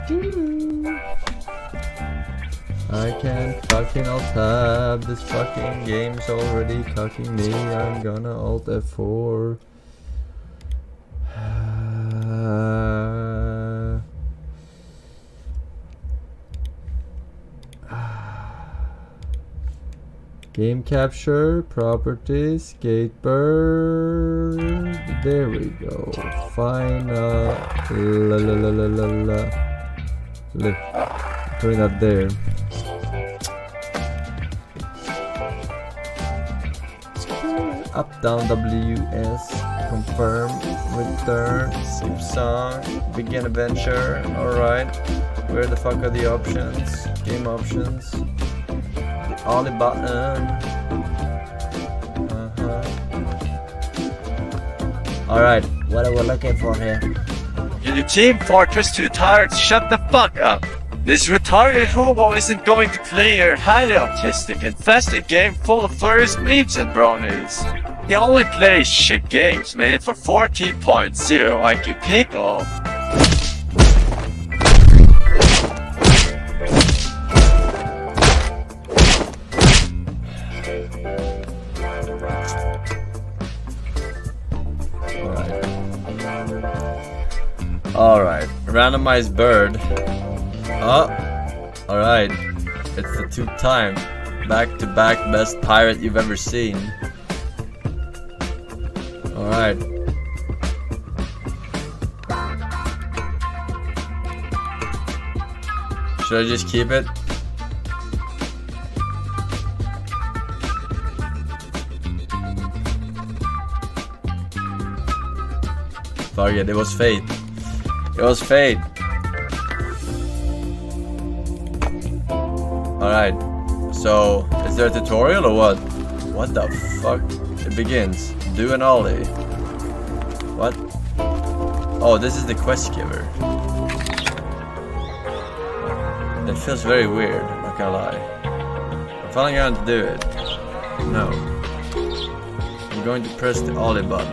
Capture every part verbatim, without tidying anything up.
I can't fucking alt tab. This fucking game's already cucking me. I'm gonna alt F four. Uh, game capture, properties, SkateBIRD. There we go. Final. La la la la la la. Look, putting that there. Up, down, W, S, confirm, return, skip song, begin adventure. Alright, where the fuck are the options? Game options. The ollie button. Uh-huh. Alright, what are we looking for here? Your Team Fortress too tired to shut the fuck up. This retarded hobo isn't going to play your highly autistic, infested game full of furries, memes, and bronies. He only plays shit games made for fourteen point zero I Q people. Alright, randomized bird. Oh, alright. It's the two-time back-to-back best pirate you've ever seen. Alright. Should I just keep it? Fuck it, it was fate. It was fate. Alright, so is there a tutorial or what? What the fuck? It begins. Do an ollie. What? Oh, this is the quest giver. It feels very weird, I'm not gonna lie. I'm finally going to do it. No. I'm going to press the ollie button.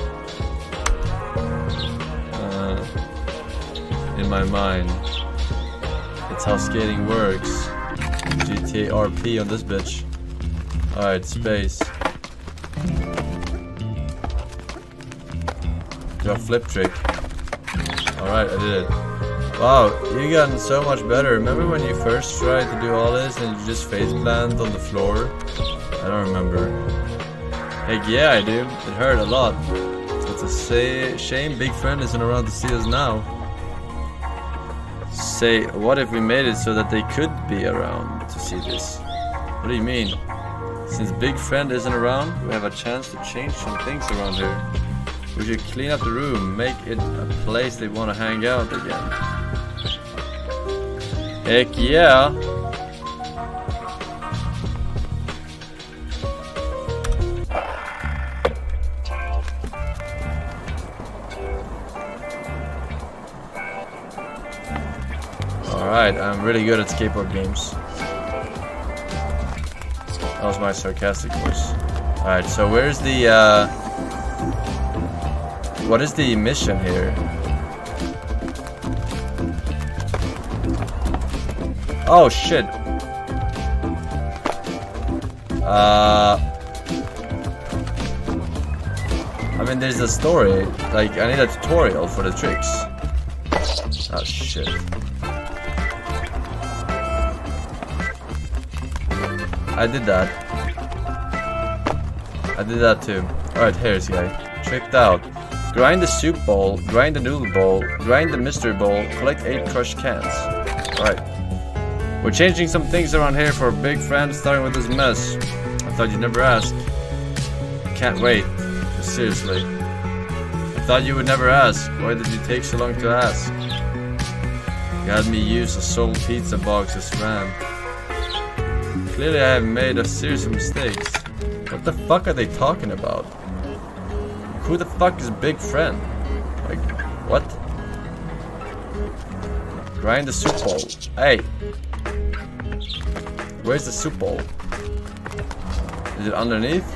Uh, in my mind. It's how skating works. G T A R P on this bitch. Alright, space. Do a flip trick. Alright, I did it. Wow, you gotten so much better. Remember when you first tried to do all this and you just face plant on the floor? I don't remember. Heck yeah, I do. It hurt a lot. It's a say shame Big Friend isn't around to see us now. Say, what if we made it so that they could be around to see this? What do you mean? Since Big Friend isn't around, we have a chance to change some things around here. We should clean up the room, make it a place they want to hang out again. Heck yeah! Alright, I'm really good at skateboard games. That was my sarcastic voice. Alright, so where's the, uh... what is the mission here? Oh, shit. Uh... I mean, there's a story. Like, I need a tutorial for the tricks. Oh, shit. I did that. I did that too. Alright, here's guy. Tricked out. Grind the soup bowl, grind the noodle bowl, grind the mystery bowl, collect eight crushed cans. Alright. We're changing some things around here for a Big Friend, starting with this mess. I thought you'd never ask. Can't wait. Seriously. I thought you would never ask. Why did you take so long to ask? You had me use a sold pizza box as RAM. Clearly I have made a series of mistakes. What the fuck are they talking about? Who the fuck is Big Friend? Like, what? Grind the soup bowl. Hey! Where's the soup bowl? Is it underneath?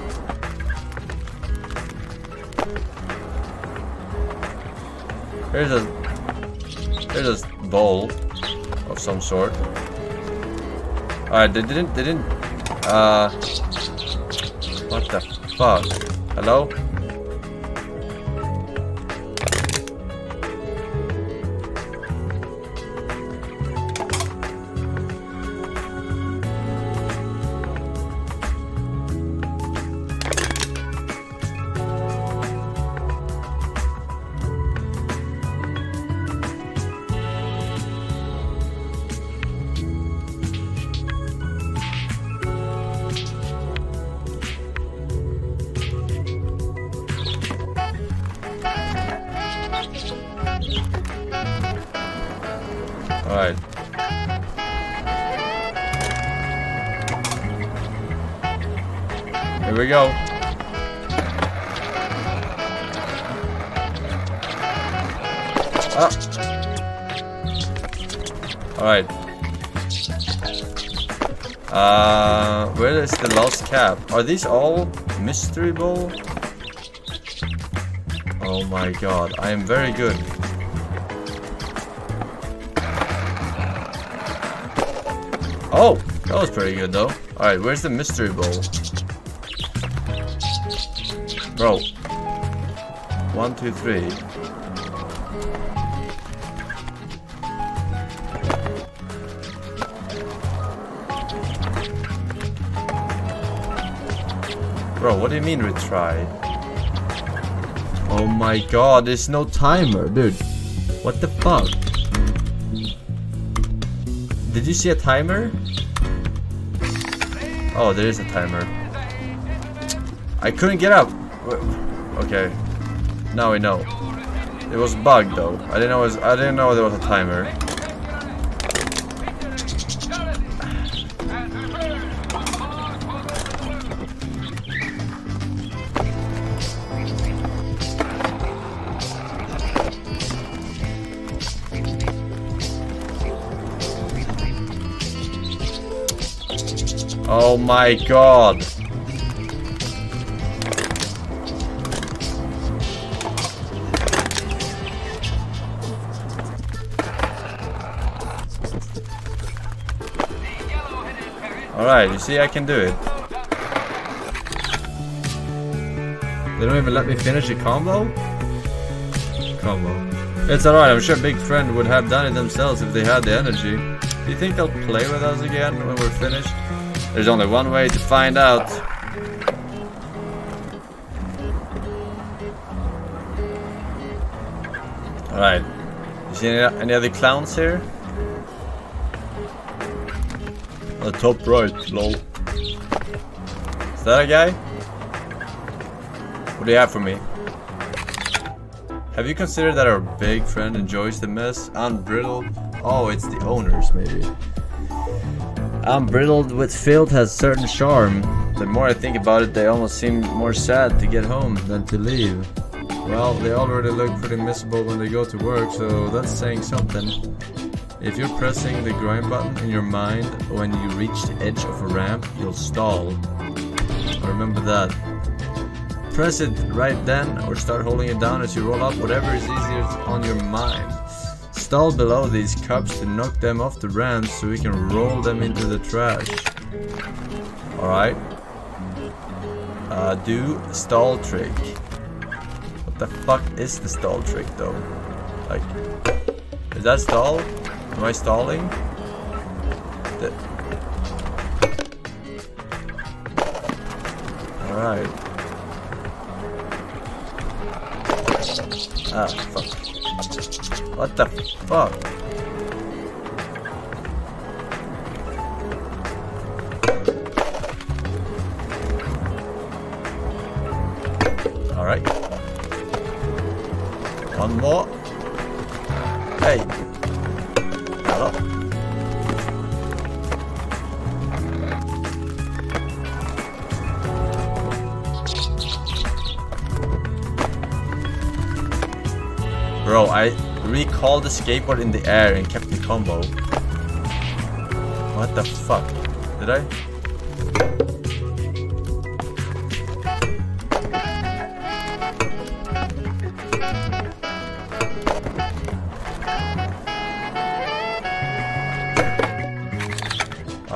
Here's a... Here's a bowl. of some sort. Alright, they didn't, they didn't, uh, what the fuck? Hello? Alright. Here we go. Ah. Alright. Uh, where is the last cap? Are these all mystery ball? Oh my god, I am very good. Oh, that was pretty good though. Alright, where's the mystery ball? Bro. One, two, three. Bro, what do you mean retry? Oh my god, there's no timer, dude. What the fuck? Did you see a timer? Oh, there is a timer. I couldn't get up. Okay. Now we know. It was bugged though. I didn't know it was, I didn't know there was a timer. Oh my god. Alright, you see I can do it. They don't even let me finish a combo? Combo. It's alright, I'm sure Big Friend would have done it themselves if they had the energy. Do you think they'll play with us again when we're finished? There's only one way to find out. Alright. You see any, any other clowns here? On the top right, lol. Is that a guy? What do you have for me? Have you considered that our big friend enjoys the mess? Unbridled? Oh, it's the owners, maybe. Unbridled with filth has certain charm. The more I think about it, they almost seem more sad to get home than to leave. Well, they already look pretty miserable when they go to work, so that's saying something. If you're pressing the grind button in your mind when you reach the edge of a ramp, you'll stall. Remember that. Press it right then or start holding it down as you roll up, whatever is easier on your mind. Stall below these cups to knock them off the ramps so we can roll them into the trash. Alright. Uh, do stall trick. What the fuck is the stall trick though? Like, is that stall? Am I stalling? The Alright. Ah, fuck. What the fuck? Alright. One more. Hey. Hello. Bro, I recalled the skateboard in the air and kept the combo. What the fuck? Did I?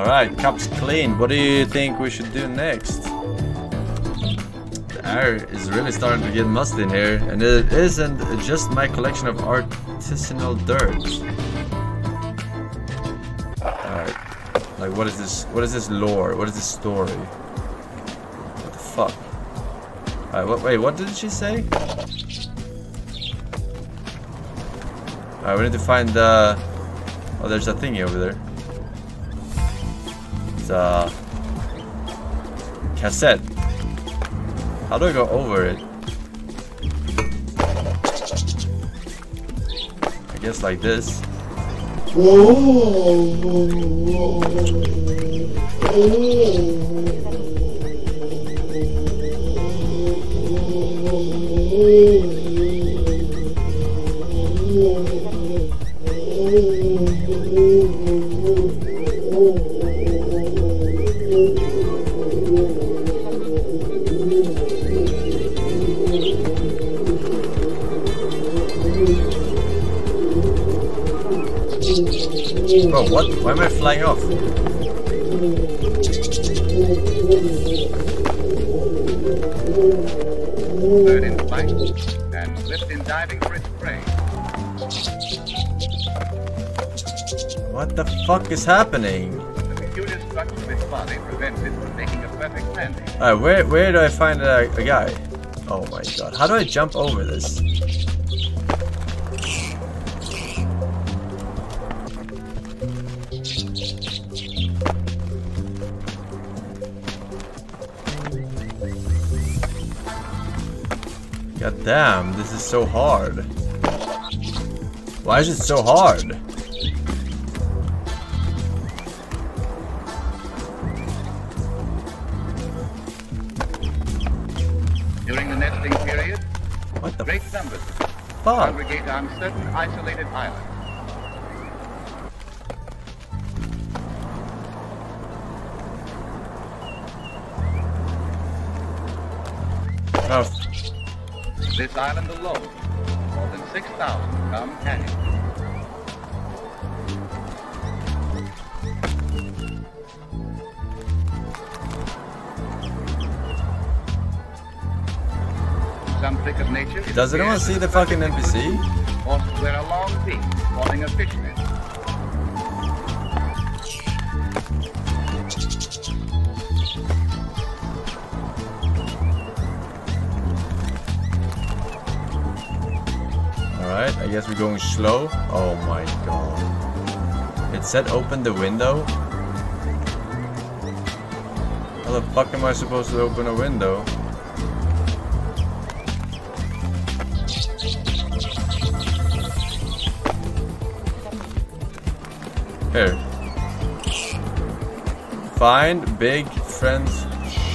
Alright, cup's clean. What do you think we should do next? The air is really starting to get musty in here, and it isn't just my collection of artisanal dirt. Alright. Like, what is this? What is this lore? What is this story? What the fuck? Alright, what, wait, what did she say? Alright, we need to find the... Uh, oh, there's a thingy over there. It's a... cassette. How do I go over it? I guess like this. Oh, what? Why am I flying off? Bird in flight and slipped in diving for its prey. What the fuck is happening? The peculiar structure of its body prevents it from making a perfect landing. Alright, where, where do I find a, a guy? Oh my god, how do I jump over this? God damn, this is so hard. Why is it so hard? During the nesting period, What the great numbers fuck? congregate on certain isolated islands. Oh, This island alone, more than six thousand come annually. Some trick of nature. it does anyone appears see the that fucking N P C? Horses wear a long beak, forming a fishnet. Alright, I guess we're going slow. Oh my god. It said open the window. How the fuck am I supposed to open a window? Here. Find big friends.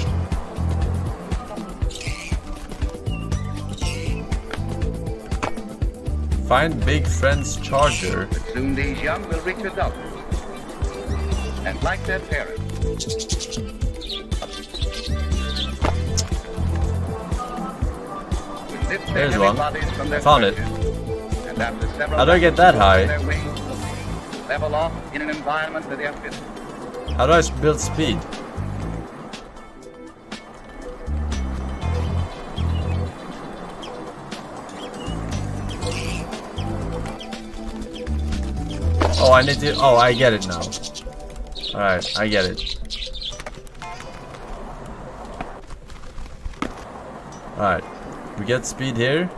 Find big friend's charger. But soon these young will reach adulthood. And like their parents, will lift their There's heavy one. bodies from their Found it. perches, and after several How do I get that months, high? their wings level off in an environment that they are fit. How do I s- build speed? Oh, I need to. Oh, I get it now. Alright, I get it. Alright, we get speed here.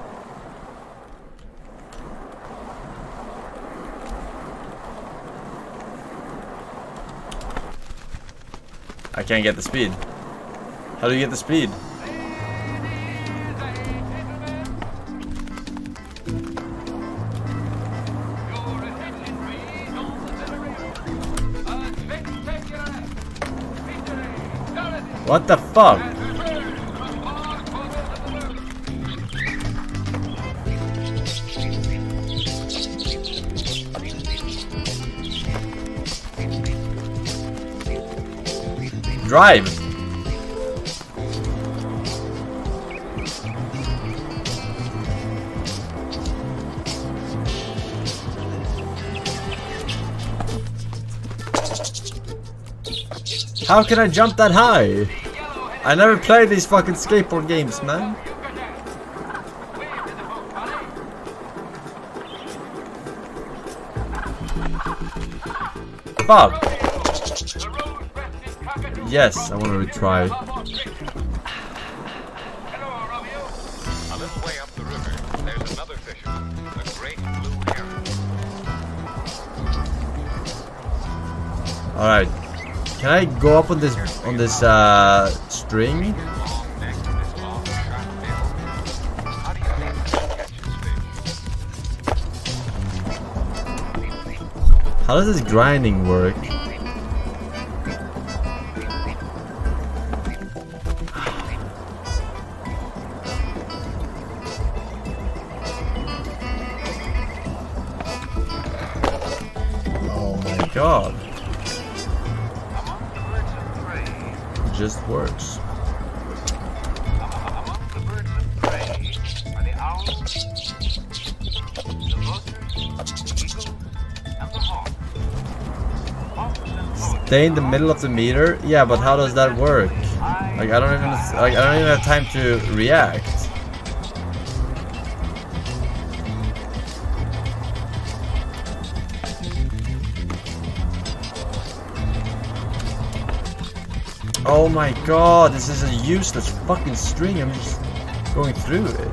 I can't get the speed. How do you get the speed? What the fuck? Drive. How can I jump that high? I never played these fucking skateboard games, man. Fuck. Yes, I want to retry. A little way up the river, there's another fisherman, a great blue heron. All right. Can I go up on this on this uh, string? Next to this long, sharp bill. How do you think he catches fish? How does this grinding work? Oh my god. Just works. Among the birds of prey are the owl, the vulture, the eagle, and the hawk. Stay in the middle of the meter? Yeah, but how does that work? Like I don't even like I don't even have time to react. Oh my god, this is a useless fucking string. I'm just going through it.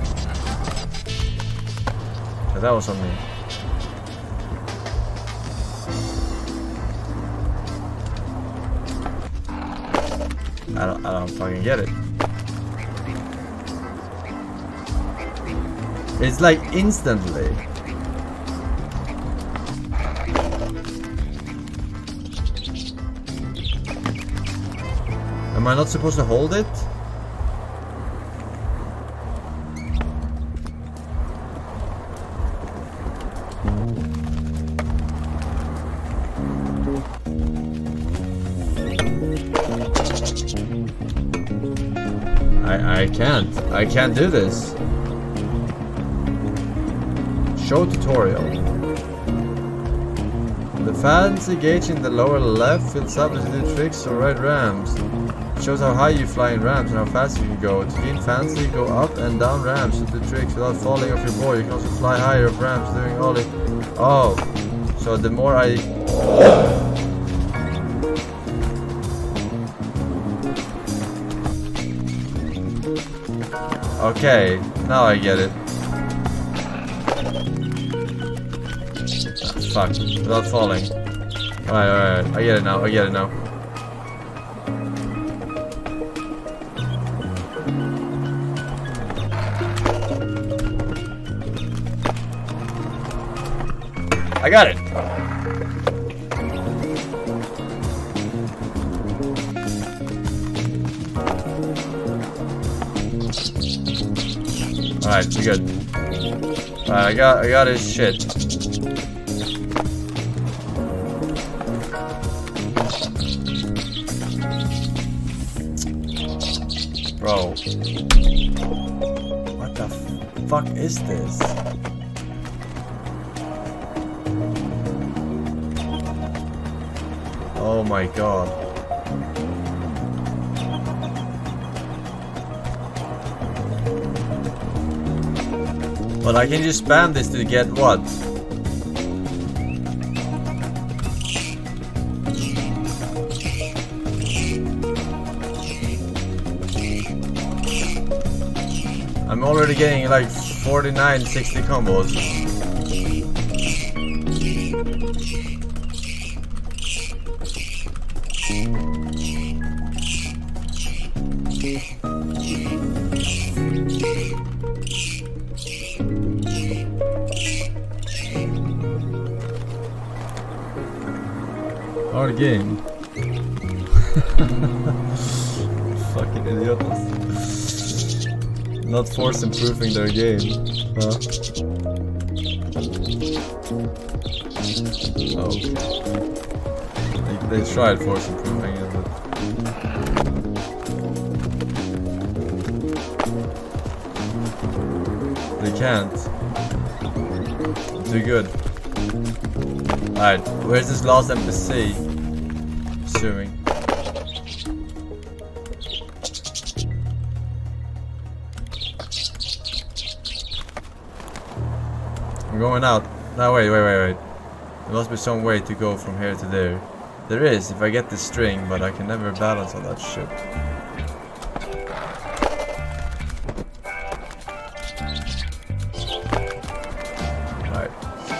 So that was on me. I don't, I don't fucking get it. It's like instantly. Am I not supposed to hold it? I I can't. I can't do this. Show tutorial. The fancy gauge in the lower left fills up with new tricks or right ramps. It shows how high you fly in ramps and how fast you can go. To gain fancy, go up and down ramps with the tricks without falling off your board. You can also fly higher up ramps doing ollie. Oh, so the more I... Okay, now I get it. Ah, fuck, without falling. Alright, alright, I get it now, I get it now. I got it! Alright, we're good. Alright, I got I got his shit. Bro. What the fuck is this? Oh my god. Well, I can just spam this to get what? I'm already getting like forty-nine, sixty combos. Hard game. Fucking idiots. Not force improving their game. Huh? Oh. They, they tried force improving it, but... They can't. Too good. Alright, where's this last N P C? Assuming. I'm going out. No, wait, wait, wait, wait. There must be some way to go from here to there. There is, if I get this string, but I can never balance on that shit. Right.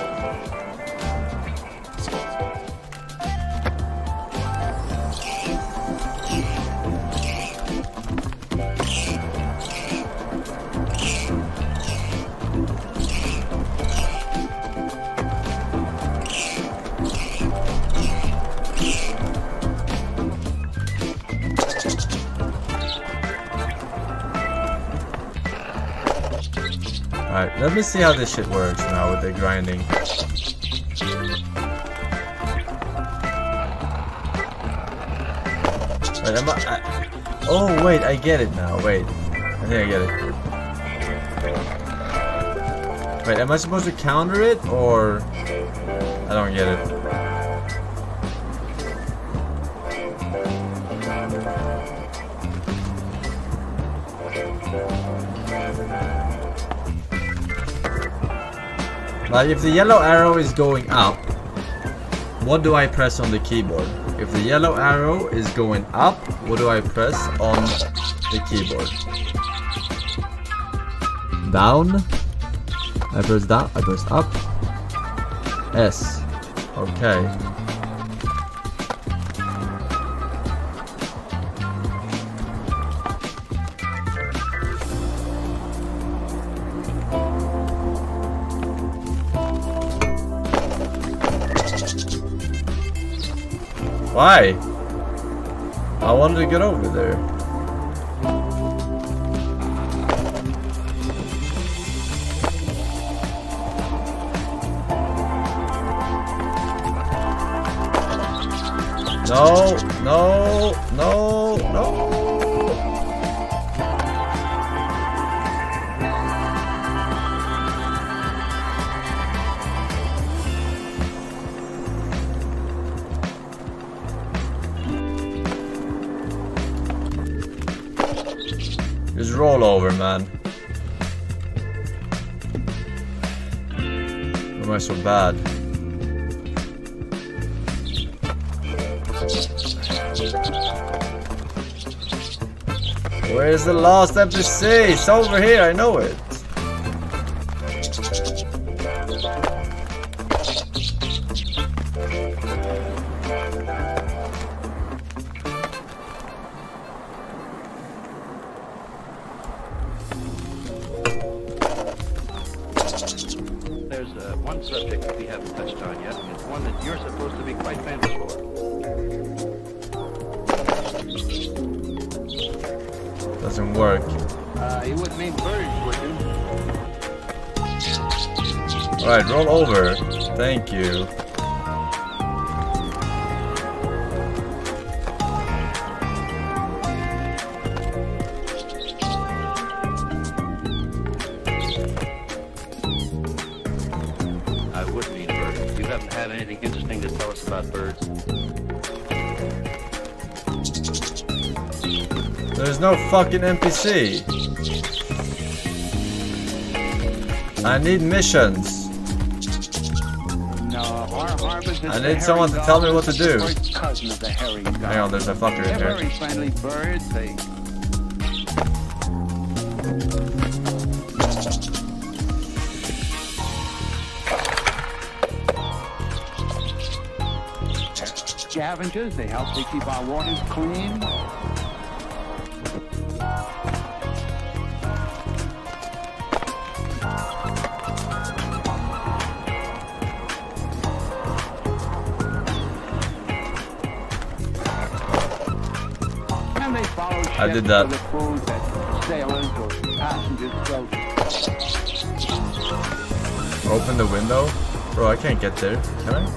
Alright, let me see how this shit works now with the grinding. Wait, am I, I, oh wait, I get it now, wait. I think I get it. Wait, am I supposed to counter it, or... I don't get it. Like, if the yellow arrow is going up, what do I press on the keyboard? If the yellow arrow is going up, what do I press on the keyboard? Down. I press down. I press up. S. Okay. Why? I wanted to get over there. No, no, no, no. Just roll over, man. Why am I so bad? Where's the last N P C? It's over here, I know it. There's uh, one subject that we haven't touched on yet, and it's one that you're supposed to be quite famous for. Doesn't work. Uh, you wouldn't mean birds, would you? Alright, roll over. Thank you. I would mean birds. You haven't had anything interesting to tell us about birds. There's no fucking N P C. I need missions. I need someone to tell me what to do. Hang on, there's a fucker in here. Very friendly birds. They scavengers. They help to keep our waters clean. I did that. Open the window? Bro, I can't get there. Can I?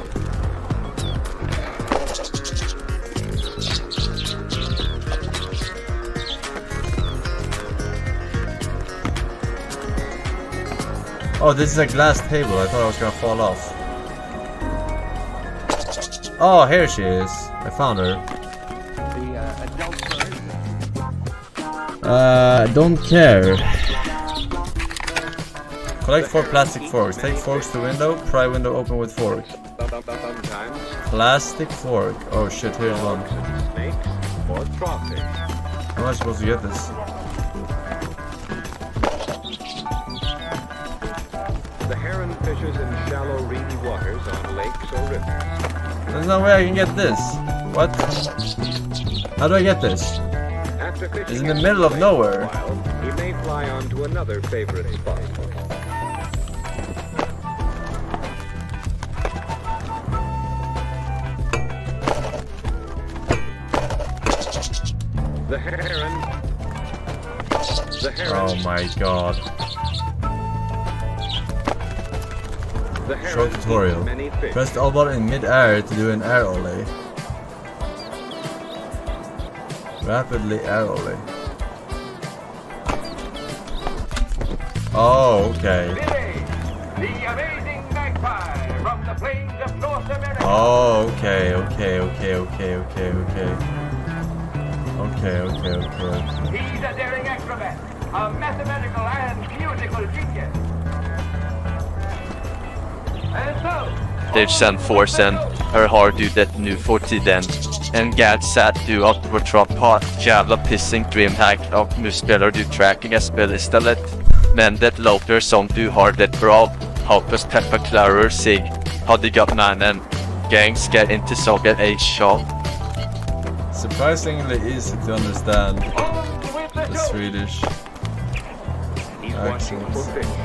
Oh, this is a glass table. I thought I was gonna fall off. Oh, here she is. I found her. Uh, don't care. Collect four plastic forks. Take forks to window. Pry window open with fork. Sometimes Plastic fork. Oh shit, here's one. snakes or crawfish. How am I supposed to get this? The heron fishes in shallow, reedy waters on lakes or rivers. There's no way I can get this. What? How do I get this? After fishing It's in the at middle of lake nowhere. for a while, he may fly on to another favorite spot. The heron. The heron. Oh my god. The heron Short tutorial. eats many fish. Press the L button in mid-air to do an air ollie. Rapidly air ollie. Oh, okay. The amazing magpie from the plains of North America. Oh, okay, okay, okay, okay, okay, okay. Okay, okay, okay, okay. He's a daring acrobat, a mathematical and musical genius. And so, They've sent Forsen, hur har du det nu för tiden? En gad satt du att vår trappat, jävla pissing dreamhack och nu spelar du tracking-spel istället. Men det låter som du har det bra, hoppas Peppa klarar sig. Hade gått mannen, gang ska inte såga a shot. Surprisingly easy to understand the Swedish He's watching for accents. fish.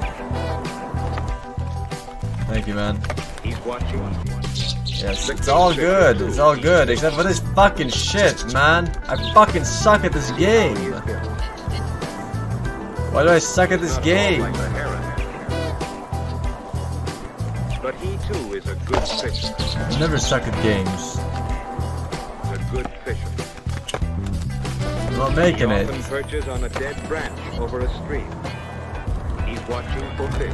Thank you, man. He's watching. Yes, it's all good. It's all good, except for this fucking shit, man. I fucking suck at this game. Why do I suck at this Not game? like the heron. But he too is a good fisher. I never suck at games. A good fisher. I'm not He making it. often perches on a dead branch over a stream. He's watching for fish.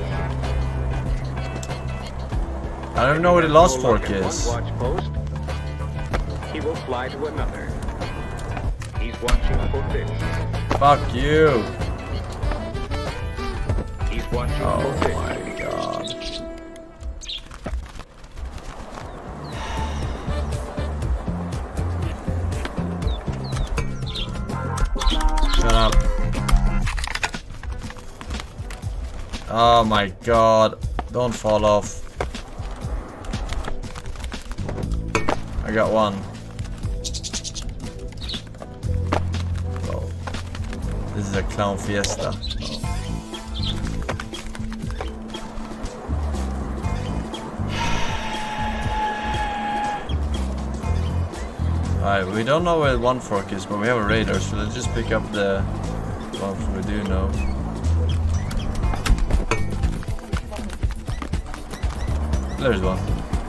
I don't know where the lost No luck fork at is. one watch post, he will fly to another. He's watching for fish. Fuck you. He's watching Oh for fish. my god. Shut up. Oh my god. Don't fall off. I got one. Oh. This is a clown fiesta. Oh. Alright, we don't know where one fork is, but we have a radar, so let's just pick up the ones we do know. There's one.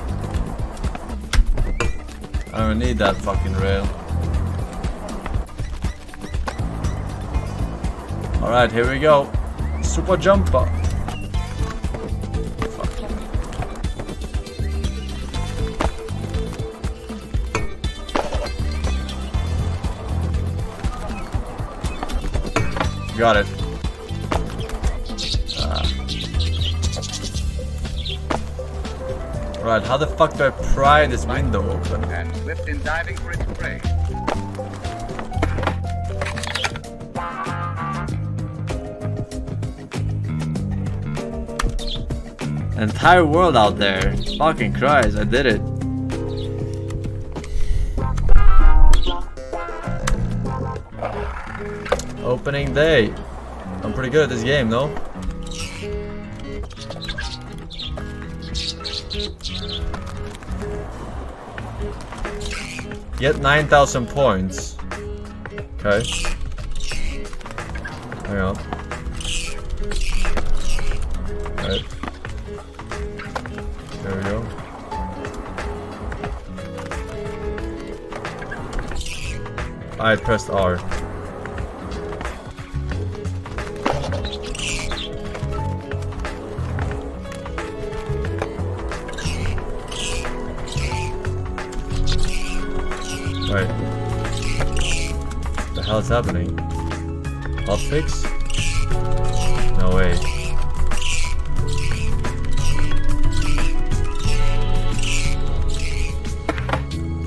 I don't need that fucking rail. Alright, here we go. Super jumper. Fuck. Got it. Ah. Right, how the fuck do I pry this window open? and slipped in diving for its prey. Entire world out there. Fucking Christ, I did it. Opening day. I'm pretty good at this game, no? Get nine thousand points. Okay. Hang on. Right. There we go. I pressed R. Right. What the hell is happening? Hotfix? No way.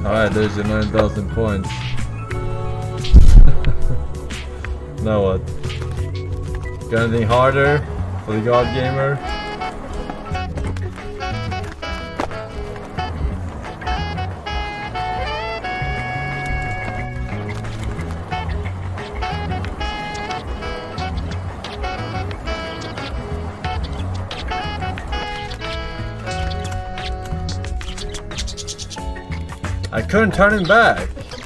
Alright, there's your nine thousand points. Now what? Got anything harder for the God Gamer? I couldn't turn him back.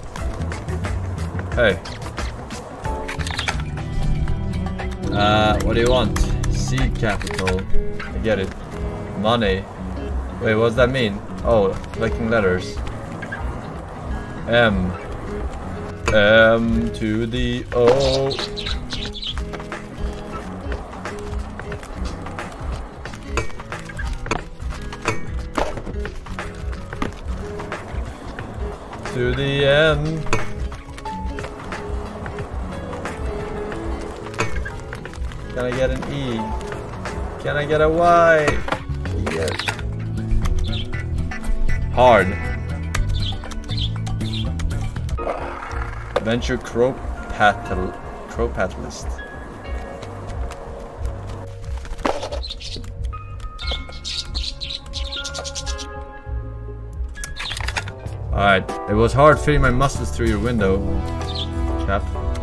Hey. Uh, what do you want? Seed capital. I get it. Money. Wait, what does that mean? Oh, collecting letters. M. M to the O. To the N. Can I get an E? Can I get a Y? Yes. Hard. Venture Cropatal Cropatalist. Alright, it was hard fitting my muscles through your window, chap.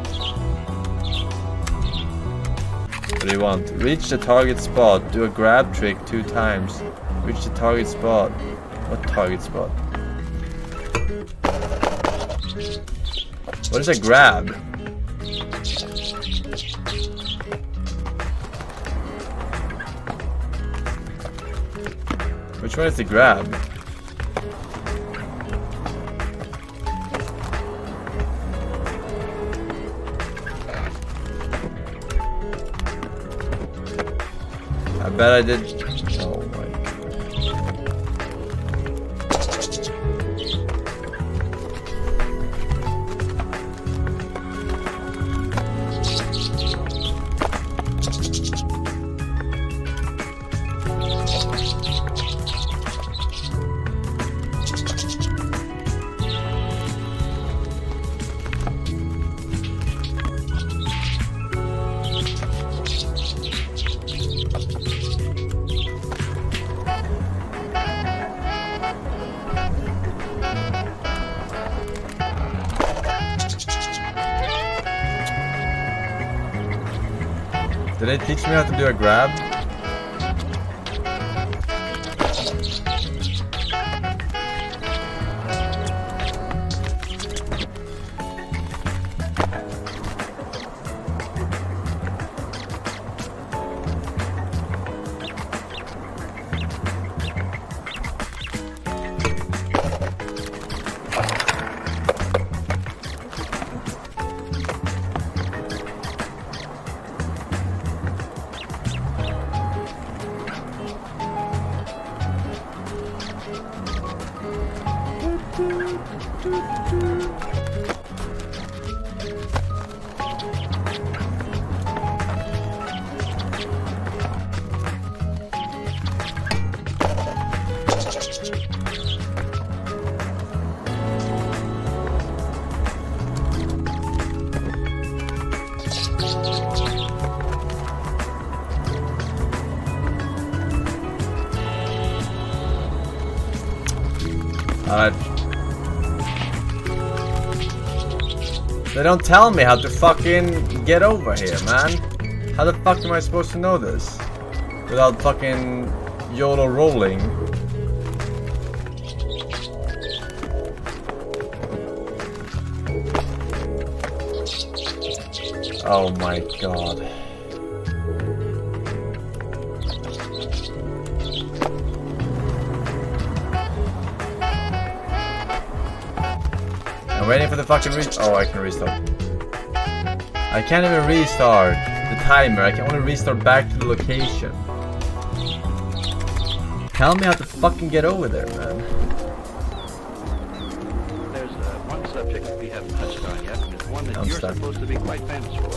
What do you want? Reach the target spot. Do a grab trick two times. Reach the target spot. What target spot? What is a grab? Which one is the grab? I bet I did. Oh my god. Did they teach me how to do a grab? Alright. They don't tell me how to fucking get over here, man. How the fuck am I supposed to know this? Without fucking YOLO rolling. Oh my god. I'm waiting for the fucking re- oh, I can restart. I can't even restart the timer. I can only restart back to the location. Tell me how to fucking get over there, man. There's uh, one subject that we haven't touched on yet, and it's one that I'm you're stuck. supposed to be quite famous for.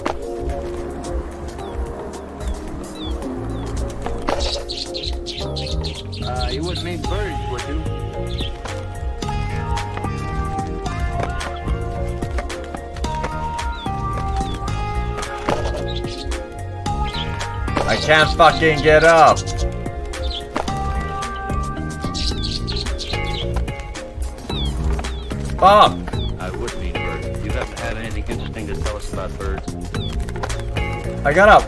Uh, you wouldn't mean birds, would you? can't fucking get up. Fuck. I would mean bird. You haven't had anything interesting to tell us about birds. I got up.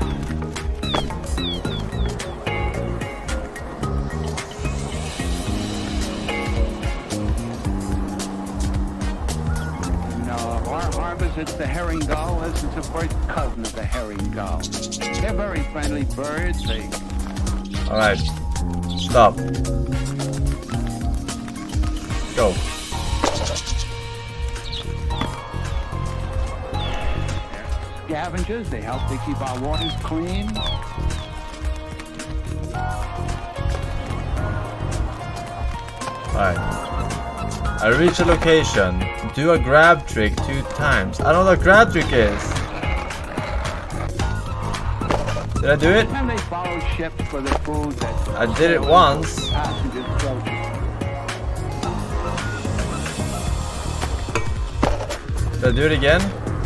It's the herring gull. This is the first cousin of the herring gull. They're very friendly birds. They... Alright. Stop. Go. They're scavengers. They help to keep our waters clean. Alright. I reach a location. Do a grab trick two times. I don't know what a grab trick is. Did I do it? And they follow ships for the food that I did it once. passengers go to. Did I do it again?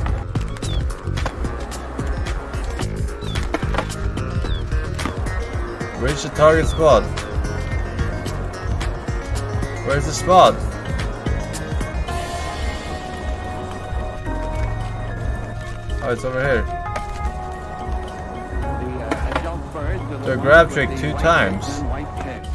Reach the target spot. Where's the spot? Oh, it's over here. The uh, adult birds are the Do a ones grab with trick the two white times. heads and white tips.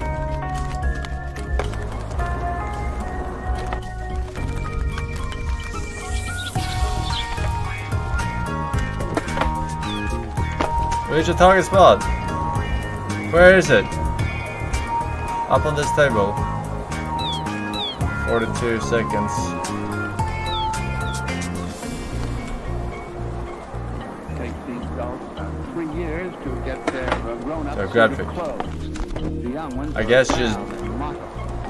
Reach the target spot. Where is it? Up on this table. forty-two seconds. Takes these gulls about three years to get their uh, grown-up So, grab suit of trick. clothes. The young ones I are guess just- brown and mottled.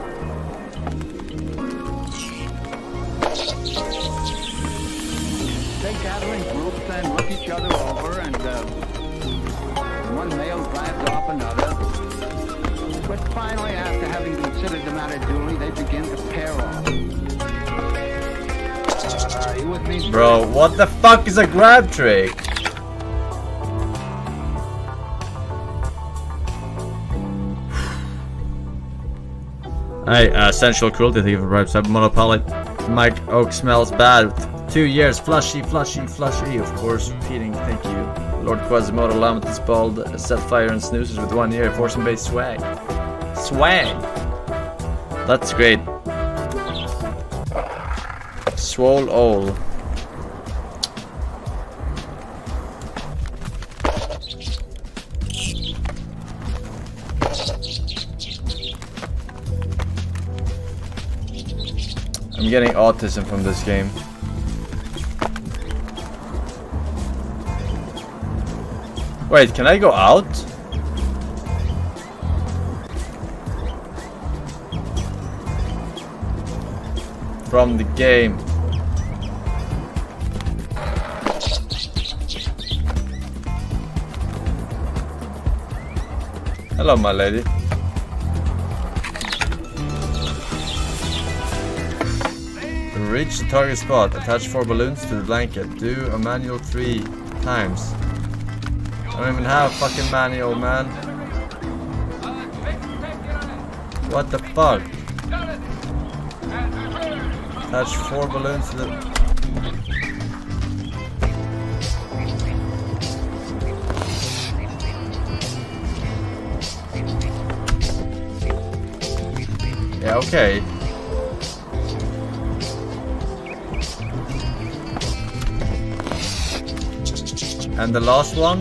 They gather in groups and look each other over, and uh, one male drives off another. But finally, after having considered the matter duly, they begin to pair off. Uh, you with me? Bro, what the fuck is a grab trick? Hey, uh, sensual cruelty, thank you for bribes. Monopilot. Mike Oak smells bad. Two years, flushy, flushy, flushy. Of course, repeating, thank you. Lord Quasimodo, Lamentus Bald, Set Fire and Snoozers with one year. Forsen based swag. Swag! That's great. Swole Ole. I'm getting autism from this game. Wait, can I go out? From the game. Hello, my lady. Reach the target spot. Attach four balloons to the blanket. Do a manual three times. I don't even have a fucking manual, man. What the fuck? Attach four balloons to the... Yeah, okay. And the last one?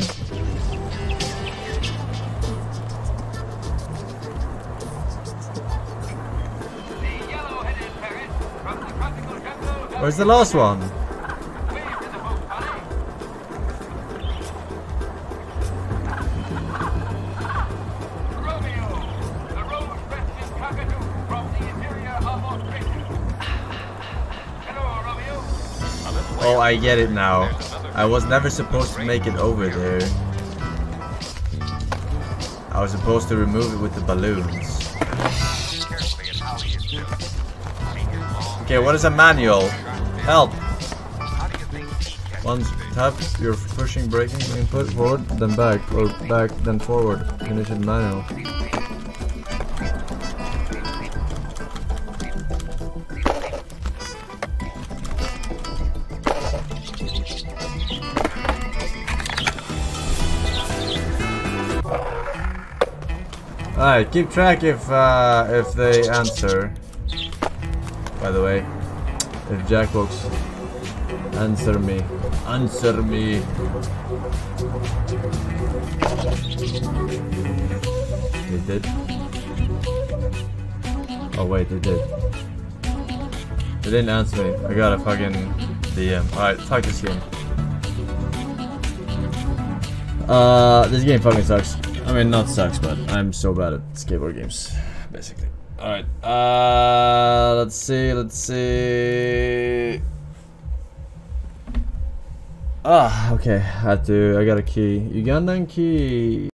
Where's the last one? Oh, I get it now. I was never supposed to make it over there. I was supposed to remove it with the balloons. Okay, what is a manual? Help! One tap your pushing braking input forward, then back, or back, then forward. Finish it manual. Alright, keep track if uh, if they answer. By the way, if Jackbox answer me, answer me. They did. Oh wait, they did. They didn't answer me. I got a fucking D M. Alright, fuck this game. Uh, this game fucking sucks. I mean, not sucks, but I'm so bad at skateboard games, basically. Alright, uh, let's see, let's see. Ah, okay, I had to, I got a key. Ugandan key.